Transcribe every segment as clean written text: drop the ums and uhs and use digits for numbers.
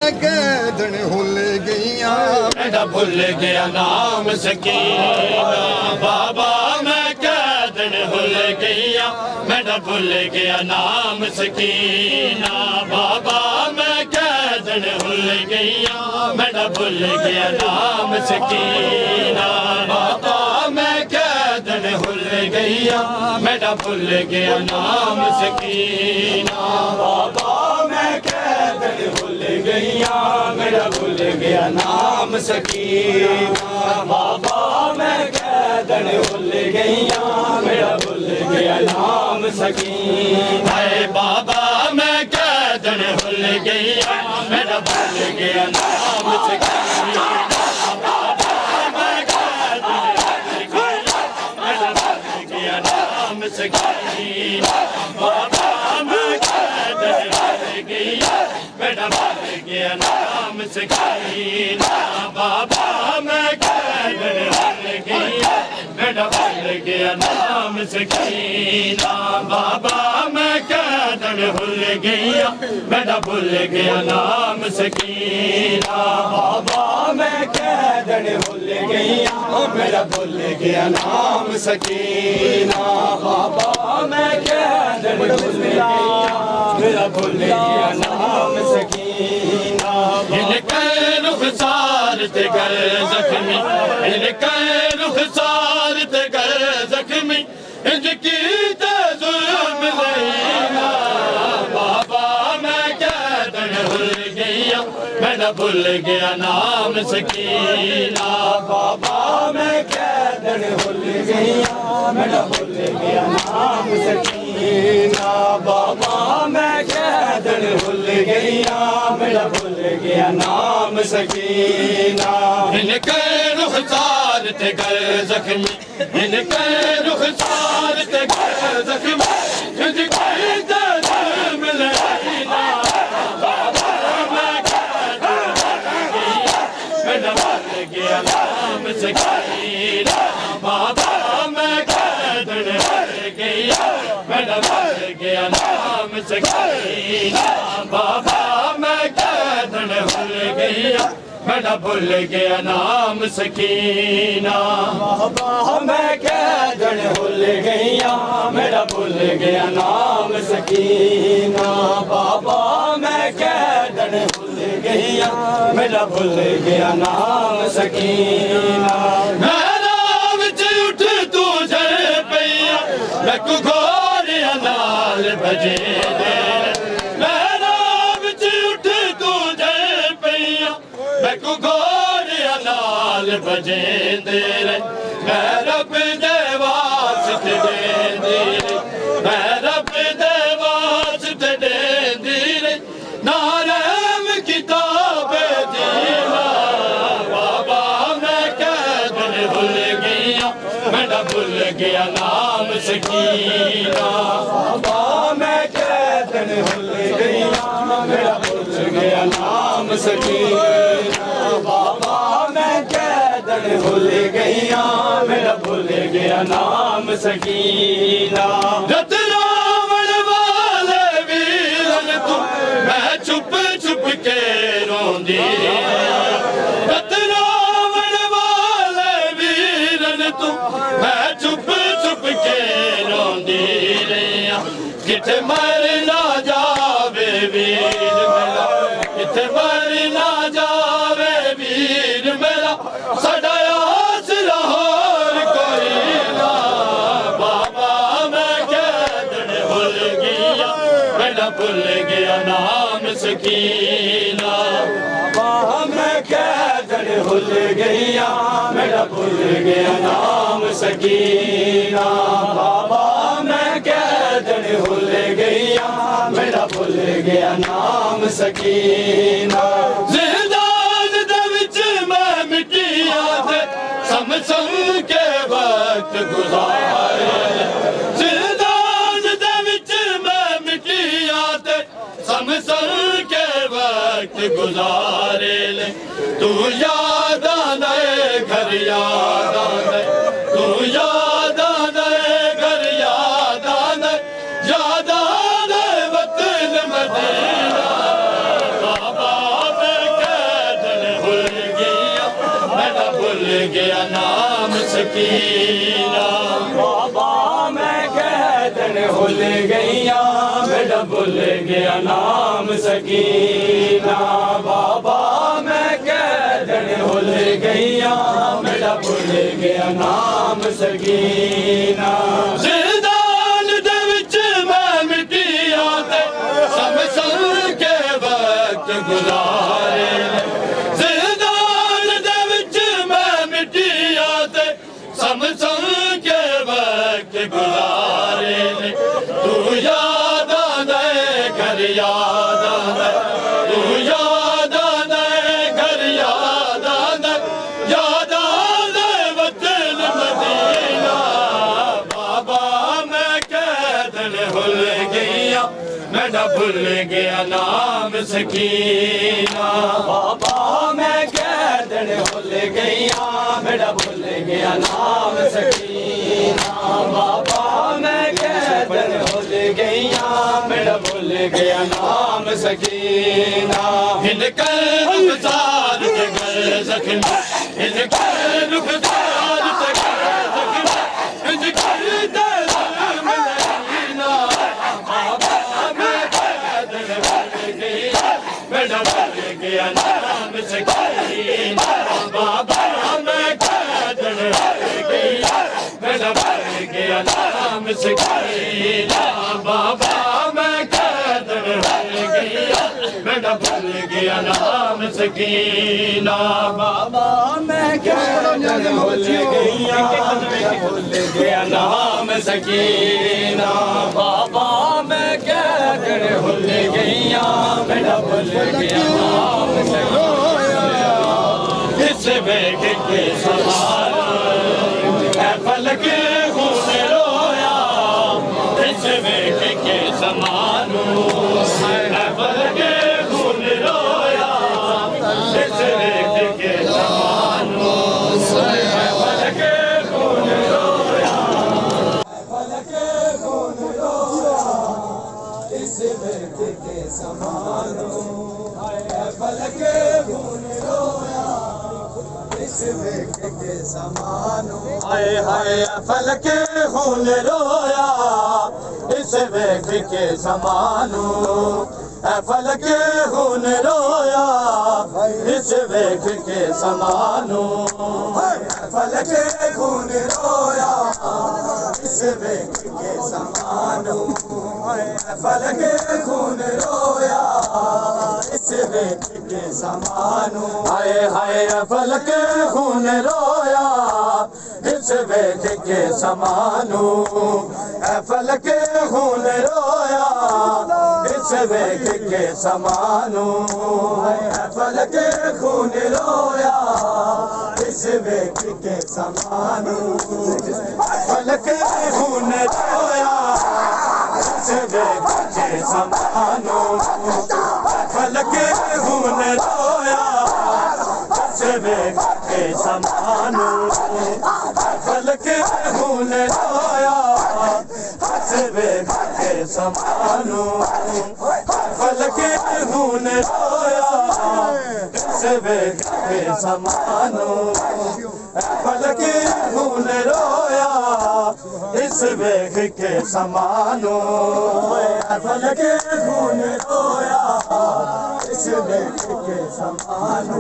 कैदन भुल गईया मेरा भुल गया नाम सकीना बाबा मैं कैदन भुल गईया मेरा भुल गया नाम सकीना बाबा मैं कैदन भुल गईया मेरा भुल गया नाम सकीना बाबा मैं कैदन भुल गईया मेरा भुल गया नाम सकीना बाबा मैं कैदन भुल गईया मेरा भुल गया नाम सकीना बाबा मैं कैदन भुल गईया मेरा भुल गया नाम सकीना हाय बाबा मैं कैदन भुल गईया मेरा भुल गया नाम सकीना बाबा मैं कैदन भुल गईया मेरा भुल गया नाम सकीना बाबा मैं कैदन भुल गईया मेरा भुल गया नाम सकीना बाबा मैं कैदन भुल गईया मेरा भुल गया नाम सकीना बाबा मैं कैदन भुल गईया मेरा भुल गया नाम सकीना बाबा मैं कैदन भुल गईया मेरा भुल गया नाम सकीना बाबा मैं कैदन भुल गईया मेरा भुल गया नाम सकीना इनके रुखसार ते गर जख्मी इनके रुखसार ते गर जख्मी इनकी ते जुल्म लईना बाबा मैं कैदन भुल गईया मेरा भुल गया नाम सकीना बाबा मैं कैदन भुल गईया मेरा भुल गया नाम सकीना बाबा मैं कैदन भुल गईया मेरा भुल गया नाम सकीना इनके रुखसार ते गर जख्मी इनके रुखसार ते गर जख्मी इनकी ते जुल्म लईना बाबा मैं कैदन भुल गईया मेरा भुल गया नाम सकीना बाबा मैं कैदन भुल गईया मेरा भुल गया नाम सकीना बाबा मैं कैदन भुल गईया मेरा भुल गया नाम सकीना बाबा मैं कैदन भुल गईया मेरा भुल गया नाम सकीना बाबा मैं कैदन भुल गईया मेरा भुल गया नाम सकीना मेरा विच उठ तू जड़ पैया मैं को घोड़िया नाल भजे दे मेरा विच उठ तू जड़ पैया मैं को घोड़िया नाल भजे दे मैं रब दे वास्ते दे दे मैं रब दे वास्ते दे दे नारम किताब दीना बाबा मैं कैदन भुल गईया मेरा भुल गया नाम सकीना बाबा मैं कैदन भुल गईया मेरा भुल गया नाम सकीना बाबा मैं कैदन भुल गईया मेरा भुल गया नाम सकीना रतरावण वाले वीरन तू मैं चुप चुप के रोंदी रतरावण वाले वीरन तू मैं चुप चुप के रोंदी रहिया किथे मर ना जावे वीर मेरा किथे मर ना जावे वीर मेरा साडा आसरा होर कोई ना बाबा मैं कैदन भुल गईया मेरा भुल गया नाम सकीना बाबा मैं कैदन भुल गईया मेरा भुल गया नाम सकीना बाबा मैं कैदन भुल गईया मेरा भुल गया नाम सकीना जिंदान दे विच मैं मिटिया ते समसम के वक्त गुजारे जिंदान दे विच मैं मिटिया ते समसम के वक्त गुजारे ले तू याद आना घर याद आना तू याद आना घर याद आना वतन मदीना बाबा मैं सकीना बाबा मैं कहतन भूल गईया बेटा भूल गया नाम सकीना बाबा मैं कहतन भूल गईया बेटा भूल गया नाम सकीना जिंदान दे विच मैं मिटिया ते समझ के वक्त गुजारे जिंदान दे विच मैं मिटिया ते समझ के वक्त गुजारे तू याद आंदा घर याद आंदा तू याद आंदा घर याद आंदा याद आंदा वतन मदीना बाबा मैं कहतन भूल गईया मैं भूल गया नाम सकीना बाबा मैं कहतन भूल गईया बेटा भूल गया नाम सकीना बाबा मैं कहतन भूल गईया बेटा भूल गया नाम सकीना इनकर रुखसार से घर जख्म इनकर रुखसार से घर जख्म इनकर दिल में लकीना बाबा मैं कहतन भूल गईया बेटा भूल गया नाम सकीना बाबा मैं कहतन भूल गईया बेटा भूल गया नाम सकीना बाबा मैं कहतन भूल गईया बेटा भूल गया नाम सकीना बाबा मैं कहतन भूल गईया भूल गया नाम सकीना बाबा मैं कहतन भूल गईया बेटा भूल गया नाम सकीना इस वेख के सवार फलक खून रोया इस वेख के समानो फलक खून रोया इस वेख के समानो फलक खून रोया फलक खून रोया इस वेख के समानो फलक खून रोया इस वेख के समानो हाय हाय फलक खून रोया इस वेख के समानो फलक खून रोया इस वेख के समानो फलक खून रोया इस वेख के समानो फलक खून रोया इस वेख के समानो हाय हाय फलक खून रोया इस वेख के समानो फलक खून रोया इस वेख के समानो फलक खून रोया इस वेख के समानो फलक खून रोया इस वेख के समानो फलक खून रोया इस वेख के समानो फलक खून रोया इस वेख के समानो फलक खून रोया इस वेख के समानो फलक खून रोया इस वेख के समानो फलक खून रोया इस वेख के समानो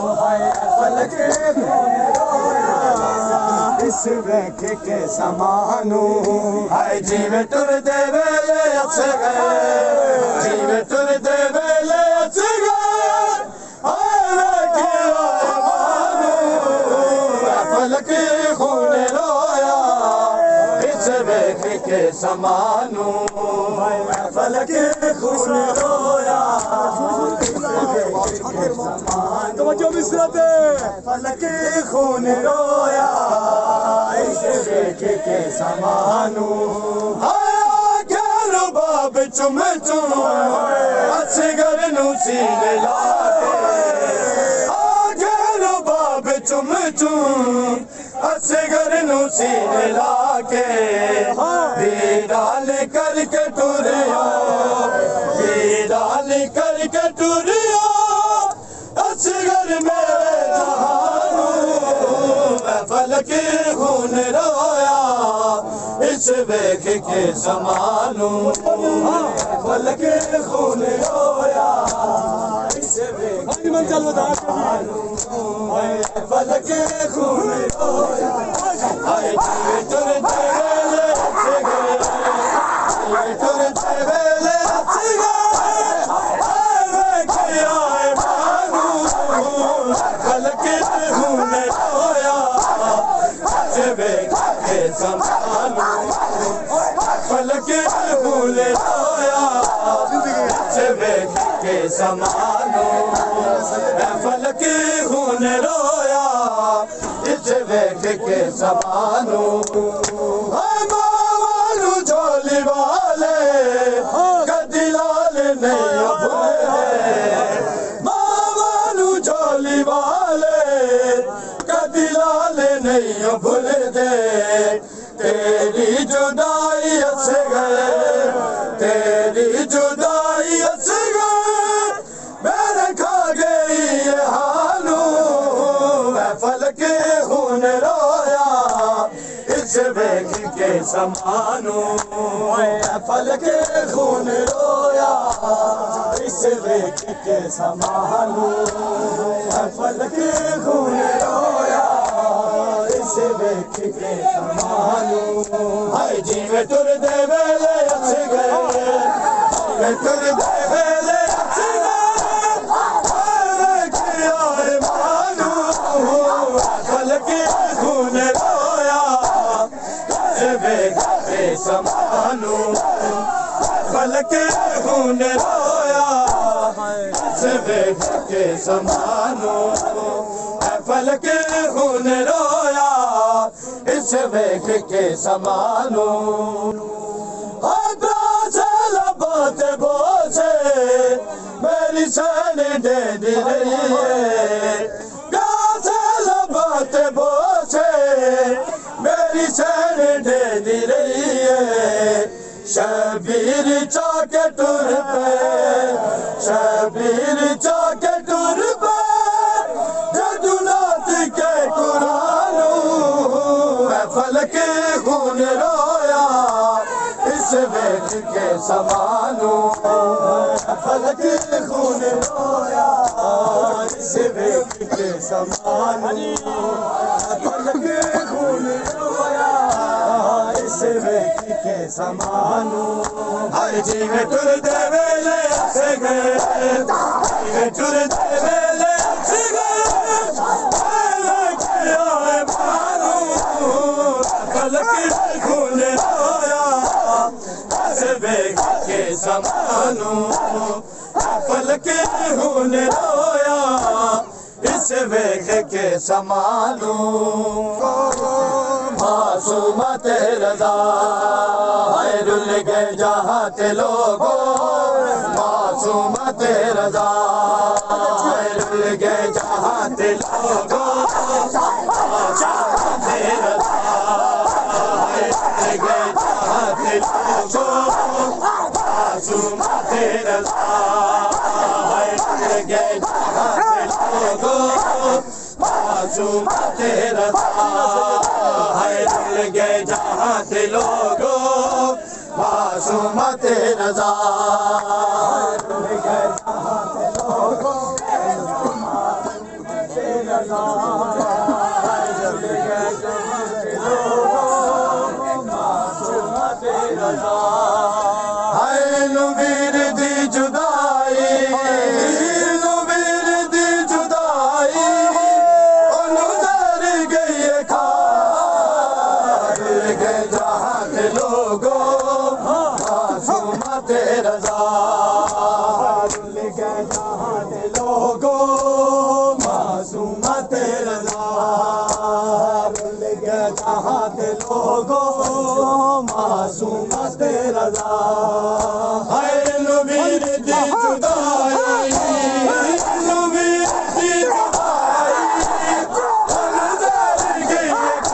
फलक खून रोया इस वेख के समानो हाय जीवे टुर दे वेले अच गए जीवे टुर दे वेले अच गए हाय वेखे मानो फलक खून रोया इस वेख के समानो फलक खून रोया फलक खून रोया इस वेख के समानो बाब चुम चुम असगर नु सीन लाके बाब चुम चुम असगर नु सीन लाके डाल करके टुरियो डाल करके टुरियो असगर मेरे जहानू फलक खून रोया इस वेख के समानू फलक खून रोया इस वेख के समानू फलक खून रोया हाय जीवे तुर देवेले अच्छे गए जीवे तुर देवेले अच्छे गए वेखे आए मानू फलक खून रोया इस वेख के समानू फलक खून रोया इस वेख के समानू फलक खून रोया इस वेख के समानू मावानू झोली वाले कदी लाल नहीं भूले मावानू झोली वाले कदी लाल नहीं भूल दे तेरी जुदाई हंस गए तेरी जुदाई हंस गए मेरे खा गई ये हालू मैं फलक खून रोया इस वेख के समानू मैं फलक खून रोया इस वेख के समानू मैं फलक खून रोया इस वेख के समानू हाय जीवे तुर देवेले अच्छे गए जीवे तुर देवेले अच्छे गए वेखे आए मानू फलक खून रोया इस वेख के समानू फलक खून रोया इस वेख के समानू फलक खून रोया इस वेख के समानू लबात बोझे मेरी सैन दे दी रही है लबात बोझे मेरी सैन दे दी रही है शबीर चाके टुर पे शबीर चाके टुर पे जदुनात के कुरानू फलक खून रोया इस वेख के समानू फलक खून रोया इस वेख के समानू फलक खून रोया इस वेख के समानू हर जीवे तुर देवेले अच्छे गए जीवे तुर देवेले अच्छे गए वेखे आए मानू फलक खून रोया इस वेख के समानू फलक खून रोया इस वेख के समानू मासूम रज़ा है रुल गए जहाँ ते लोगो मासूम रज़ा है रुल गए जहाँ ते लोगो मासूम रज़ा है रुल गए जहाँ ते लोगो मासूम रज़ा है रुल गए जहाँ ते लोगो मासूम रज़ा है रुल गए जहाँ ते लोगो मासूम रज़ा रुल गए जहाँ ते लोगो हाय नुबीर दी जुदाई नुबीर दी जुदाई ओनू दर गई खार गए जहाँ के लोगो मासूम रज़ा गए जहाँ के लोगो मासूम रज़ा गए जहाँ के लोगो मासूम रज़ा हाय नुबीर दी जुदाई नुबीर दी जुदाई नजर गई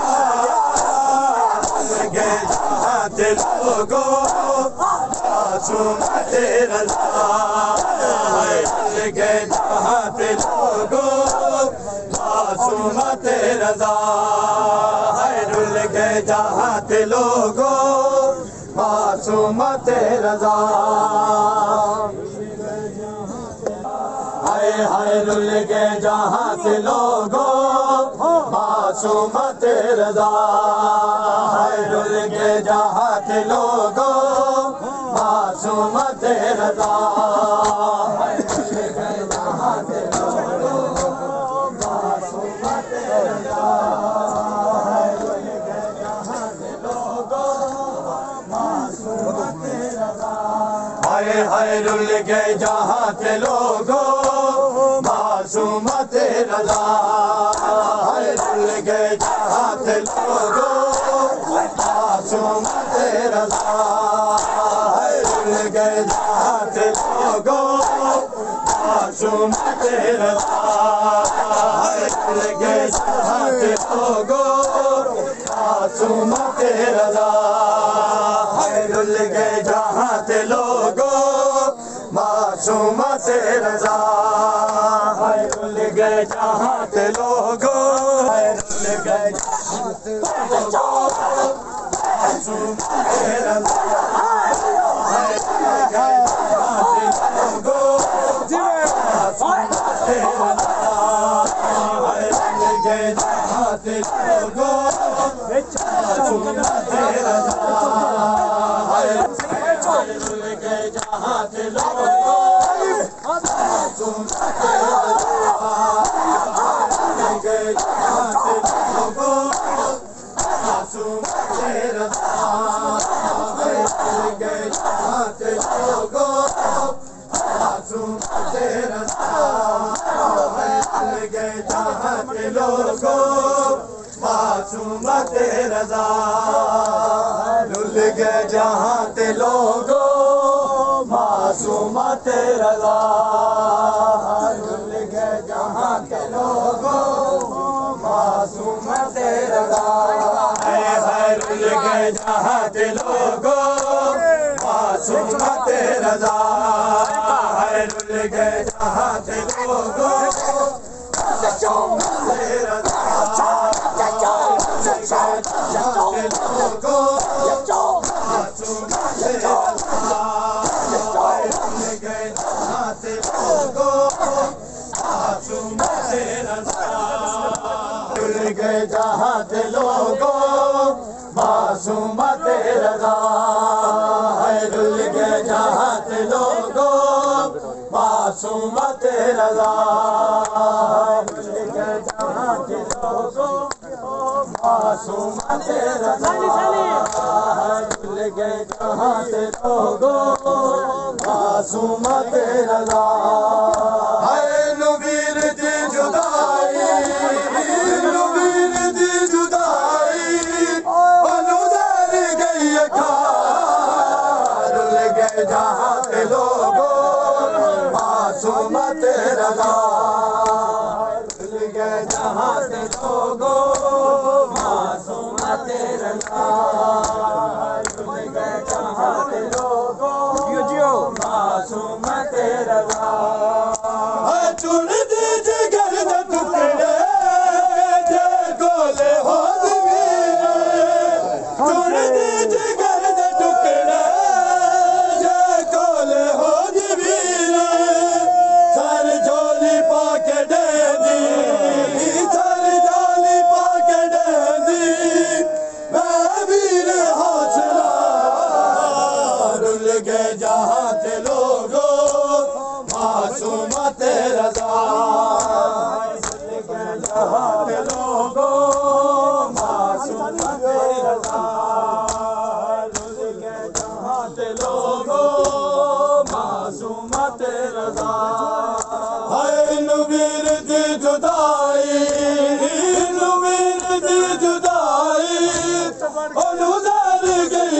गए जहाँ ते लोगो मासूम रज़ा हाय गए जहाँ ते लोगो मासूम रज़ा हाय रुल गए जहाँ ते लोगो मासूमत रजा हाय हाय रुल गए जहाँ ते लोगो मासूमत रजा हाय रुल गए जहाँ ते लोगो मासूमत रजा हाय रुल गए जहाँ ते लोगो मासूमत रजा हाय रुल गए जहाँ ते लोगो मासूमत रजा हाय हाय रुल गए जहाँ ते लोगो मासूमत रजा हाय रुल गए जहाँ ते लोगो मासूमत रजा हाय रुल गए जहाँ ते लोगो मासूमत रजा हाय रुल गए जहाँ ते लोगो मासूमत रजा हाय रुल गए जहाँ ते लोगो मासूमत रजा हाय रुल गए जहाँ ते लोगो हाय रुल गए जहाँ ते लोगो मासूमत रजा हाय रुल गए जहाँ ते लोगो मासूमत रजा हाय रुल गए जहाँ ते लोगो मासूमत रजा हाय रुल गए जहाँ ते लोगो मासूमत रजा रुल गए जहाँ ते लोगो मासूमत रजा रुल गए जहाँ ते लोगो मासूमत रजा रुल गए जहाँ ते लोगो मासूमत रजा रुल गए जहाँ ते लोगो मासूमत रजा रुल गए जहाँ ते लोगो मासूमत रजा हाय हाय रुल गए जहाँ ते लोगो मासूमत रजा हाय रुल गए जहाँ ते लोगो मासूमत रजा रुल गए जहाँ ते लोगो मासूमत रजा हाय रुल गए जहाँ ते लोगो मासूमत रजा रुल गए जहाँ ते लोगो मासूमत रजा रुल गए जहाँ ते लोगो मासूमत रजा हाय नबीर दी जुदाई नबीर दी जुदाई अनुदर गई रुल गए जहाँ ते लोगो मासूमत रजा रुल गए जहाँ ते लोगो मासूमत रजा रुल गए जहाँ ते लोगो मासूमत रजा चुन दे जिगर दे टुकड़े जे गोले हो चुन दे जिगर दे टुकड़े जे गोले हो सर झोली पाके दे दी सर झोली पाके दे दी मैं वीर हौसला रुल गए जहाँ ते लोगो मासूमत रजा रुल गए जहाँ ते लोगो मासूमत रजा रुल गए जहाँ ते लोगो मासूमत रजा हाय नबीर दी जुदाई नबीर दी जुदाई अनुदर गई